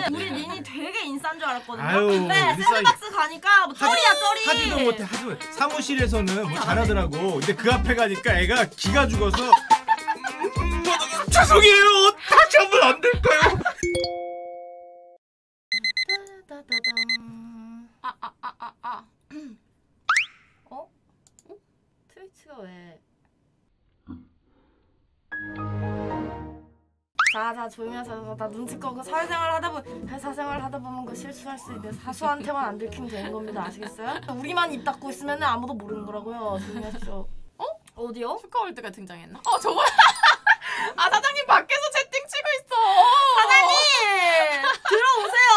우리 니니 되게 인싸인 줄 알았거든요. 아유, 근데 샌드박스 가니까 뭐 쩌리야 쩌리. 하지도 못해 사무실에서는 뭐 잘하더라고. 근데 그 앞에 가니까 애가 기가 죽어서 죄송해요. 다시 한번 안 될까요? 어? 트위치가 왜? 자 조용히 하자. 나 눈치껏 그 사회생활 하다 보면 그 실수할 수 있는데 사수한테만 안 들키면 되는 겁니다. 아시겠어요? 우리만 입 닫고 있으면 아무도 모르는 거라고요. 조용히 하십시오. 어디요? 슈카월드가 등장했나? 저거 아 사장님 밖에서 채팅 치고 있어. 사장님 들어오세요.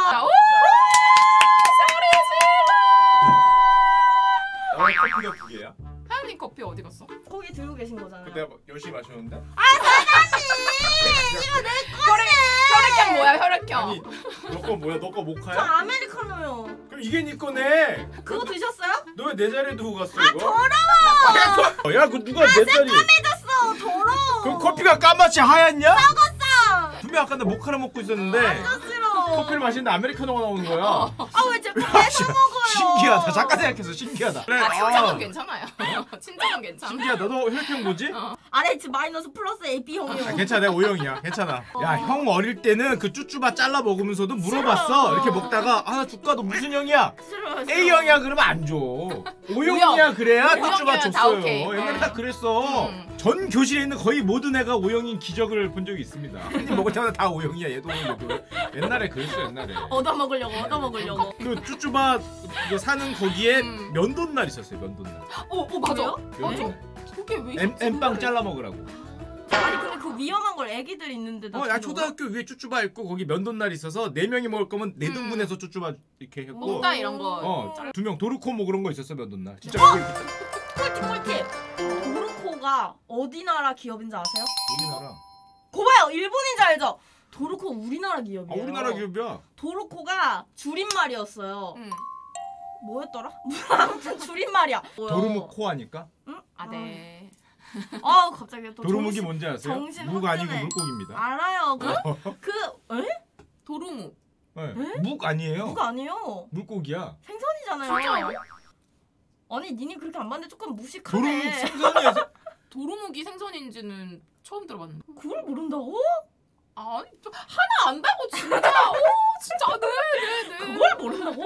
커피가 2개야. 하연님 커피 어디 갔어? 거기 들고 계신 거잖아요. 내가 열심히 마셨는데? 사장님 이거 내 거네. 혈액형 뭐야 혈액형? 아니 너 거 뭐야? 너 거 저 모카야? 아메리카노요. 그럼 이게 네 거네. 그거 드셨어요? 너 왜 내 자리에 두고 갔어 이거? 더러워. 야 그 누가 내 자리? 까매졌어. 더러워. 그럼 커피가 까맣지 하얗냐? 썩었어. 분명 아까 나 모카를 먹고 있었는데 완전 싫어. 커피를 마시는데 아메리카노가 나오는 거야. 아 왜 제 뺏어 먹어요? 신기하다. 잠깐 생각해서 신기하다. 그래, 친정은 괜찮아요. 친정은 괜찮아. 신기하다. 너 혈액형 뭐지? RH 마이너스 플러스 AP 형이요. 괜찮아. 내가 O형이야. 괜찮아. 야, 형 어릴 때는 그 쭈쭈바 잘라 먹으면서도 물어봤어. 싫어. 이렇게 먹다가 나 줄까? 너 무슨 형이야? 싫어요. A형이야 그러면 안 줘. O형이야 그래야 쭈쭈바 O형이면 다 줬어요. 오케이. 옛날에 다 그랬어. 전 교실에 있는 거의 모든 애가 O형인 기적을 본 적이 있습니다. 한입 먹을 때마다 다 O형이야. 얘도 얘도. 옛날에 그랬어 옛날에. 얻어먹으려고. 그 쭈쭈바 그 사는 거기에 면도날 있었어요. 면도날. 맞아. 면도날. 그게 왜 엠빵 잘라 먹으라고. 아니 근데 그 위험한 걸 애기들 있는데 나. 야 초등학교 위에 쭈쭈바 있고 거기 면도날 있어서 4명이 먹을 거면 4등분해서 쭈쭈바 이렇게 했고. 뭔가 이런 거. 2명 도르코 뭐 그런 거 있었어 면도날. 진짜 꿀팁. 도르코가 어디 나라 기업인지 아세요? 우리나라. 고봐요. 일본인 줄 알죠? 도르코 우리나라 기업이에요. 우리나라 기업이야. 도르코가 줄임말이었어요. 뭐였더라? 아무튼 줄임말이야. 도르묵코 아니까? 응? 네. 갑자기 또 도르묵이 뭔지 아세요? 정신 묵 아니고 확전해. 물고기입니다. 알아요. 도루묵. 네. 묵 아니에요. 묵 아니에요. 물고기야. 생선이잖아요. 아니 니니 그렇게 안 봤는데 조금 도르묵 무식하네. 생선이야. 도루묵이 생선인지는 처음 들어봤는데. 그걸 모른다고? 아니 하나 안다고 진짜. 진짜 네. 그걸 모른다고?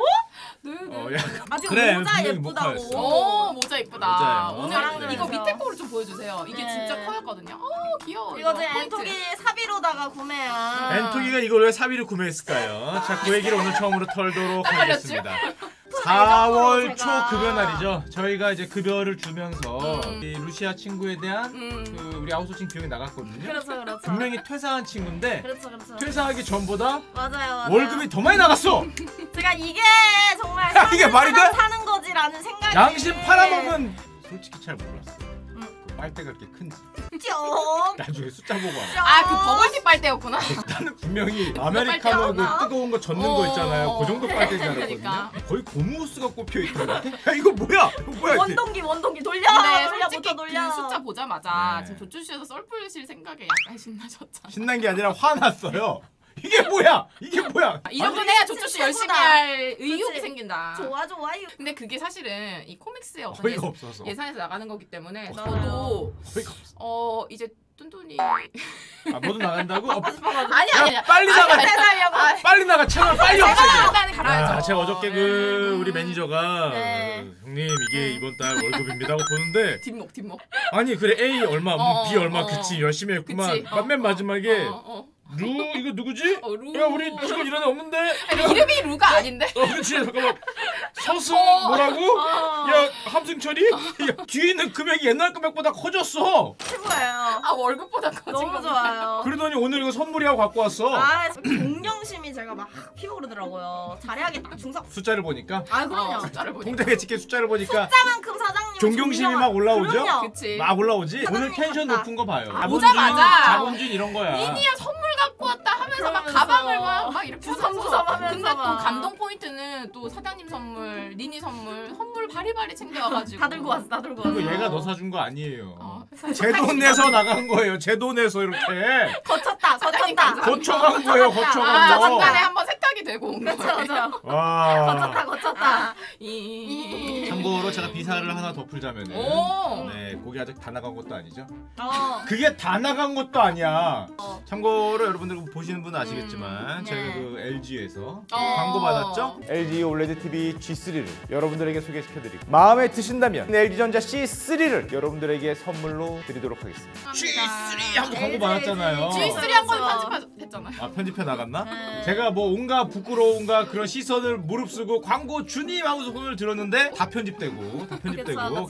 네. 야, 아직 그래, 모자 분명히 예쁘다고. 모카였어. 모자 이쁘다. 모자예요. 오늘 자랑을 이거 해주세요. 밑에 거를 좀 보여주세요. 이게 네. 진짜 커였거든요. 귀여워. 이거 제 포인트. 엔톡이 사비로다가 구매한. 엔토기가 이걸 왜 사비로 구매했을까요? 자, 그 얘기를 오늘 처음으로 털도록 하겠습니다. 그 4월 초 제가- 급여 날이죠. 저희가 이제 급여를 주면서 이 루시아 친구에 대한 그 우리 아웃소싱 비용이 나갔거든요. 그렇죠. 분명히 퇴사한 친구인데 그렇죠. 퇴사하기 전보다 맞아요. 월급이 더 많이 나갔어. 제가 이게 정말 이게 말이 돼? 사는 거지라는 생각이. 양심 팔아먹은 솔직히 잘 몰랐어. 그 빨대가 그렇게 큰지. 좀. 나중에 숫자 보고 알아. 그 버블티 빨대였구나. 나는 분명히 아메리카노 그 뜨거운 거 젓는 거 있잖아요. 그 정도 빨대인 줄 알았거든요. 그러니까. 거의 고무호스가 꼽혀 있더라고. 야 이거 뭐야? 이게? 원동기 돌려. 근데 돌려 솔직히 돌려. 그 숫자 보자마자 네. 지금 조추씨에서 썰 풀리실 생각에 약간 신나셨잖아. 신난 게 아니라 화났어요. 이게 뭐야? 이게 뭐야? 이 정도는 해야 조추씨 열심히 최고다. 할 의욕이 그치. 생긴다. 좋아요. 근데 그게 사실은 이 코믹스의 어떤 어이가 없어서. 예산에서 나가는 거기 때문에 맞아요. 저도 어이가 없어. 이제 뚠뚠이 뭐도 나간다고? 아니 빨리 나가. 세상이야. 빨리 나가. 채널 빨리 없애게. 일단은 갈아야죠. 제가 어저께 그 우리 매니저가 네. 형님 이게 이번 달 월급입니다 하고 보는데 뒷목 아니 그래 A 얼마 B 얼마 어. 그치 열심히 했구만. 그치. 맨 마지막에 어. 루 이거 누구지? 루. 야 우리 지금 이런 애 없는데? 아니, 이름이 루가 아닌데? 그렇지 잠깐만 서승 뭐라고? 야 함승철이? 야 뒤에 있는 금액이 옛날 금액보다 커졌어. 최고예요. 월급보다 커진 너무 거. 좋아요. 그러더니 오늘 이거 선물이라고 갖고 왔어. 동경심이 제가 막 피어오르더라고요. 잘해야겠다. 중석. 숫자를 보니까 그럼요. 숫자를 보니까. 통장에 찍힌 숫자를 보니까 숫자만큼 사장님 존경심이 막 올라오죠? 그럼요. 그치. 막 올라오지? 오늘 사장님 텐션 같다. 높은 거 봐요. 오자마자 자본주의 이런 거야. 니니야 선물 갖고 왔다 하면서 막 그러면서 가방을 막 이렇게 주섬주섬 하면서 근데 또 막. 감동 포인트는 또 사장님 선물, 니니 선물 바리바리 챙겨와가지고 다 들고 왔어, 다 들고 왔어. 그거 얘가 너 사준 거 아니에요. 어, 제 돈 내서 나간 거예요. 제 돈 내서 이렇게 거쳤다, 거쳤다. 거쳐간 거예요. 거쳐간 거. 중간에 한번 세탁이 되고 온 그쵸, 거예요. 그쵸. 와. 거쳤다, 거쳤다. 참고로 제가 비사를 하나 더 풀자면은 오. 네, 거기 아직 다 나간 것도 아니죠? 그게 다 나간 것도 아니야. 어. 참고로 여러분들 보시는 분은 아시겠지만 네. 제가 그 LG에서 어. 광고 받았죠? LG OLED TV G3를 여러분들에게 소개시켜드리고 마음에 드신다면 LG전자 C3를 여러분들에게 선물로 드리도록 하겠습니다. G3 하고 광고 받았잖아요. G3 한 건 편집했잖아요. 아, 편집해 나갔나? 네. 제가 뭐 온갖 부끄러움과 그런 시선을 무릅쓰고 광고 주님 하고서 손을 들었는데 다 편집되고 그쵸.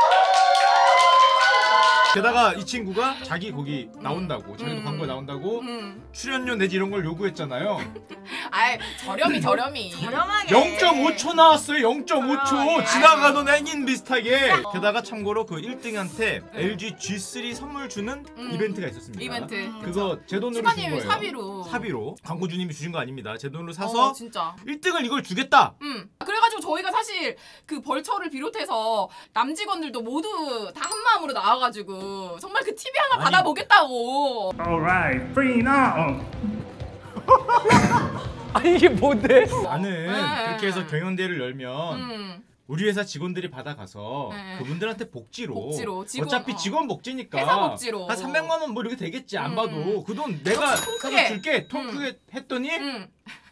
게다가 이 친구가 자기 거기 나온다고 자기도 광고에 나온다고 출연료 내지 이런 걸 요구했잖아요. 아이 저렴이. 저렴하게. 0.5초 나왔어요. 0.5초 예. 지나가던 행인 비슷하게. 게다가 참고로 그 1등한테 LG G3 선물 주는 이벤트가 있었습니다. 이벤트. 그거 제 돈으로 준 슈가님 거예요. 사비로. 사비로 광고주님이 주신 거 아닙니다. 제 돈으로 사서 진짜. 1등을 이걸 주겠다. 그래가지고 저희가 사실 그 벌처를 비롯해서 남직원들도 모두 다 한 마음으로 나와가지고 정말 그 TV 하나 아니. 받아보겠다고. Alright, free now. 아니 이게 뭔데? 나는 네. 그렇게 해서 경연대회를 열면 음. 우리 회사 직원들이 받아가서 네. 그분들한테 복지로, 직원, 어차피 직원 복지니까 회사 복지로. 한 300만 원 뭐 이렇게 되겠지 안 봐도 그 돈 내가 통 사서 크게. 줄게 통 크게 했더니 음.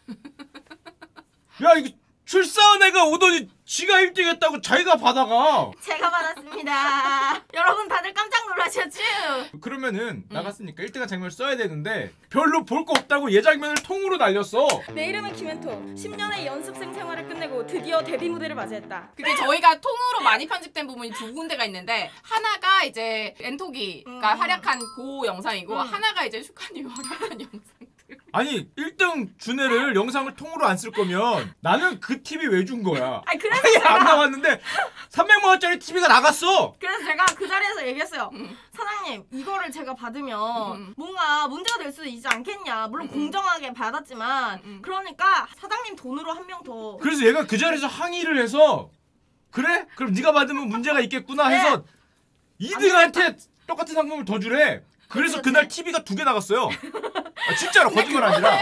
야 이거 출사한 애가 오더니 지가 1등 했다고 자기가 받아가. 제가 받았습니다. 여러분 다들 깜짝 놀라셨죠? 그러면은 나갔으니까 1등한 장면을 써야 되는데 별로 볼 거 없다고 얘 장면을 통으로 날렸어. 내 이름은 김현토. 10년의 연습생 생활을 끝내고 드디어 데뷔 무대를 맞이했다. 그게 저희가 통으로 많이 편집된 부분이 두 군데가 있는데 하나가 이제 엔토기가 활약한 그 영상이고 하나가 이제 슈카님이 활약한 영상들. 아니 1등 준 애를 영상을 통으로 안 쓸 거면 나는 그 TV 왜 준 거야? 아니 그래서 아예 안 제가 나왔는데 300만 원짜리 TV가 나갔어. 그래서 제가 그 자리에서 얘기했어요. 사장님 이거를 제가 받으면 뭔가 문제가 될 수도 있지 않겠냐. 물론 공정하게 받았지만 그러니까 사장님 돈으로 한 명 더. 그래서 얘가 그 자리에서 항의를 해서 그래? 그럼 네가 받으면 문제가 있겠구나 해서 2등한테 똑같은 상품을 더 주래. 그래서 그날 TV가 2개 나갔어요. 아, 진짜로 거짓말 아니라.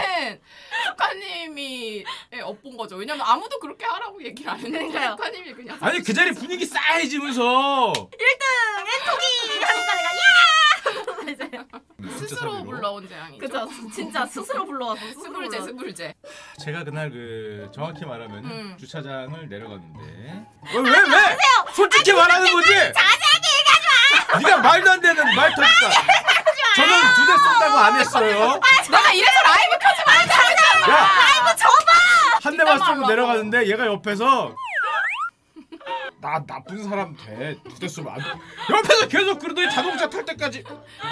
슈카님이 엿본 거죠. 왜냐면 아무도 그렇게 하라고 얘기를 안 했는데 그러니까요. 슈카님이 그냥 아니 그 자리 분위기 싸해지면서 1등 엔토기 하니까 내가 야! 이제 스스로 사비로. 불러온 재앙이죠. 그죠? 진짜 스스로 불러와서 스불제. 제가 그날 그 정확히 말하면 음. 주차장을 내려갔는데 왜? 솔직히 말하는 거지? 자세하게 얘기하지 마! 네가 말도 안 되는 말 터졌다. 저는 2대 쓴다고 안 했어요. 내가 이래서 라이브 켜지 말자 했잖아. 야, 라이브 접어! 한 대만 쏘고 말라고. 내려가는데 얘가 옆에서 나 나쁜 사람 돼. 2대 쏘면 안 돼. 옆에서 계속 그러더니 자동차 탈 때까지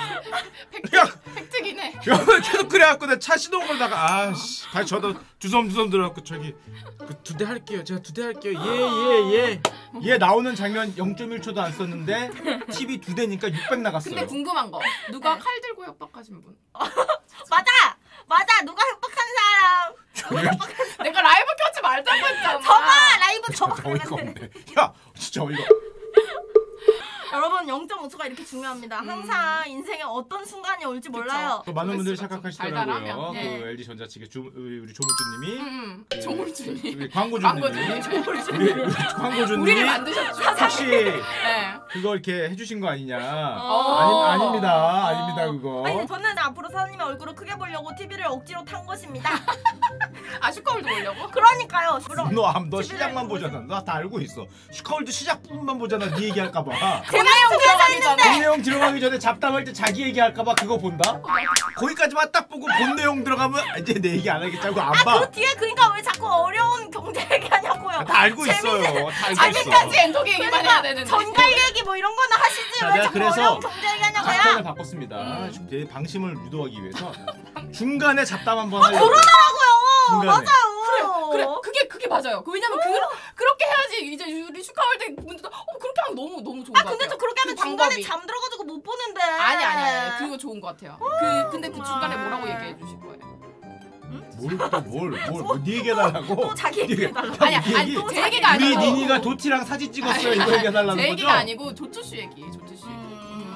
팩트긴 해. 옆에 계속 그래갖고 내 차 시동 걸다가 아씨 다시 저도 두섬두섬 들어갖고 저기 그 2대 할게요. 제가 2대 할게요. 얘 나오는 장면 0.1초도 안 썼는데 TV 2대니까 600 나갔어요. 근데 궁금한 거 누가 칼 들고 협박하신 분? 맞아! 누가 협박한 사람! 내가 라이브 켜지 말자고 했잖아. 접어! 라이브 접어! 진짜 어이가 없네. 야 진짜 어이가. 여러분 0.5초가 이렇게 중요합니다. 항상 인생에 어떤 순간이 올지 몰라요. 또 많은 분들이 달달하면, 착각하시더라고요. 네. 그 LG 전자 측의 우리 조물주님이 조물주님. 우리 광고주님이 조물주님. 우리 광고주님이 우리를 만드셨죠. 혹시 네. 그거 이렇게 해주신 거 아니냐? 어. 아닙니다 그거. 아니 저는 앞으로 사장님의 얼굴을 크게 보려고 TV를 억지로 탄 것입니다. 아 슈카월도 보려고? 그러니까요. 그럼 너 시작만 보잖아. 나 다 알고 있어. 슈카월드 시작 부분만 보잖아. 네 얘기할까봐. 그 내용 들어가기 전에 본 내용 들어가기 전에 잡담할 때 자기 얘기할까봐 그거 본다. 거기까지만 딱 보고 본 내용 들어가면 이제 내 얘기 안 하겠다고 안 봐. 그 뒤에 그러니까 왜 자꾸 어려운 경제 얘기하냐고요. 다 알고 있어요. 다 알고 아직까지 있어. 엔토기 얘기만 해야 되는데. 전갈 얘기 뭐 이런 거는 하시지 자, 왜 내가 자꾸 그래서 어려운 경제 작전을 얘기하냐고요. 바꿨습니다. 제 방심을 유도하기 위해서 중간에 잡담 한번 하려고. 그러더라고요. 중간에. 맞아요. 그래 그게 맞아요. 왜냐면 그렇게 해야지 이제 우리 슈카월드 분들도 그렇게 하면 너무 좋은 거 같아요. 근데 저 그렇게 하면 그 중간에 방법이. 잠들어가지고 못 보는데. 아니 그거 좋은 거 같아요. 근데 그 중간에 뭐라고 얘기해 주실 거예요? 네 얘기해달라고? 또 자기 얘기해달라고. 아니야, 아니 제 얘기가 우리 아니고 니니가 도티랑 사진 찍었어요 이거 얘기해달라는 제 거죠? 얘기가 아니고 조추씨 얘기, 조추씨 얘기.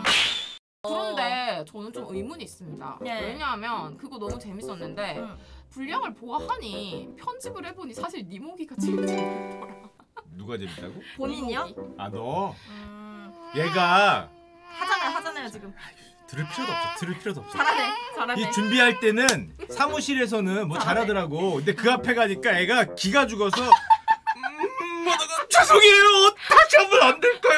그런데 저는 좀 의문이 있습니다. 예. 왜냐하면 그거 너무 재밌었는데 분량을 보아하니 편집을 해보니 사실 니모기가 제일 재밌더라. 누가 재밌다고? 본인이요? 니모기. 아 너? 얘가 하잖아요 지금. 들을 필요도 없어. 잘하네. 이 준비할 때는 사무실에서는 뭐 잘하더라고. 근데 그 앞에 가니까 애가 기가 죽어서 죄송해요. 다시 한번 안 될까요?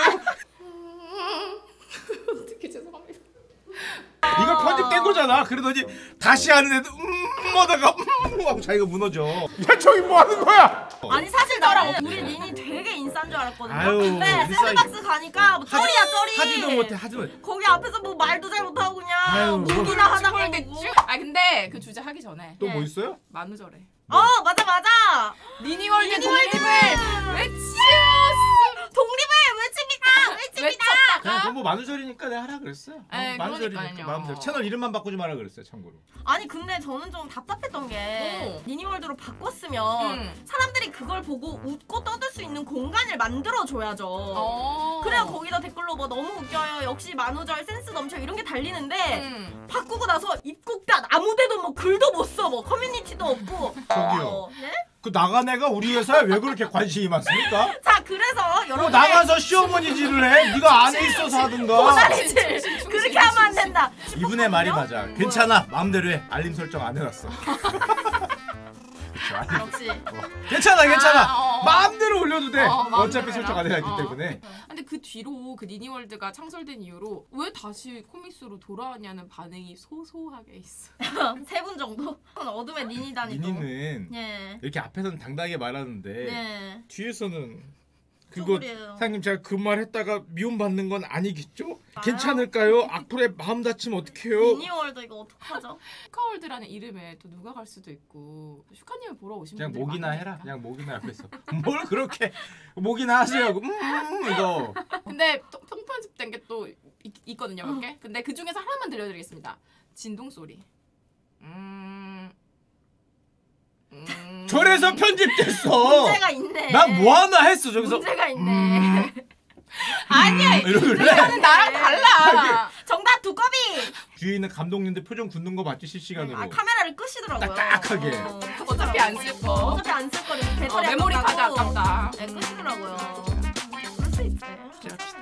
어떻게 죄송합니다. 이거 편집된 거잖아. 그러더니 다시 하는 애도 하다가 하고 자기가 무너져. 야 저기 뭐 하는 거야? 아니 사실 나랑 우리 니니 되게 인싸인 줄 알았거든요. 아유, 근데 인싸 샌드박스 가니까 뭐 쩌리야 쩌리. 하지도 못해 하지도 못해. 거기 앞에서 뭐 말도 잘 못하고 아유, 그냥 뭐. 무기나 하다가 쭉. 뭐. 아 근데 그 주제 하기 전에 또 뭐 있어요? 만우절에 맞아. 니니월드 독립을 외치었어. 독립을 외칩니다. 그냥 그건 뭐 만우절이니까 내가 하라 그랬어요. 에이, 만우절이니까 그러니까요. 마음대로. 채널 이름만 바꾸지 마라 그랬어요. 참고로. 아니 근데 저는 좀 답답했던 게 니니월드로 바꿨으면 사람들이 그걸 보고 웃고 떠들 수 있는 공간을 만들어줘야죠. 그래야 거기다 댓글로 뭐 너무 웃겨요. 역시 만우절 센스 넘쳐 이런 게 달리는데 바꾸고 나서 입국단 아무데도 뭐 글도 못 써. 뭐 커뮤니티도 없고. 저기요. 네? 그 나간 애가 우리 회사에 왜 그렇게 관심이 많습니까? 자 그래서 뭐 여러분 나가서 시어머니질을 해? 네가 안에 있어서 하든가. 고다리질 그렇게 하면 안 된다. 이분의 말이 맞아. 괜찮아. 마음대로 해. 알림 설정 안 해놨어. 그쵸, 알림. 역시 괜찮아. 마음대로 올려도 돼. 마음대로 어차피 설정 안 해놨기 해라. 때문에. 근데 그 뒤로 그 니니월드가 창설된 이후로 왜 다시 코믹스로 돌아왔냐는 반응이 소소하게 있어. 3분 정도. 어둠의 니니다니까. 니니는 예. 이렇게 앞에서는 당당하게 말하는데 네. 뒤에서는 그거 쪼그려요. 사장님 제가 그 말 했다가 미움받는 건 아니겠죠? 괜찮을까요? 악플에 마음 다치면 어떡해요? 니니월드 이거 어떡하죠? 슈카월드라는 이름에 또 누가 갈 수도 있고 슈카님을 보러 오신 그냥 분들이 목이나 많으니까. 해라. 그냥 목이나 앞에서 뭘 그렇게 목이나 하세요. 이거 근데 통편집된 게 또 있거든요, 몇 개. 근데 그 중에서 하나만 들려드리겠습니다. 진동 소리. 저래서 편집됐어. 문제가 있네. 난 뭐 하나 했어 저기서. 문제가 있네. 아니야, 이러길래 이거는 나랑 달라. 정답 두꺼비. 뒤에 있는 감독님들 표정 굳는 거 봤지 실시간으로. 아 카메라를 끄시더라고요. 딱딱하게. 어차피 안 쓸 거. 어차피 안 쓸 거니 배터리 메모리 카드 아깝다. 네, 끄시더라고요. 그럴 수 있어요. 기다립시다.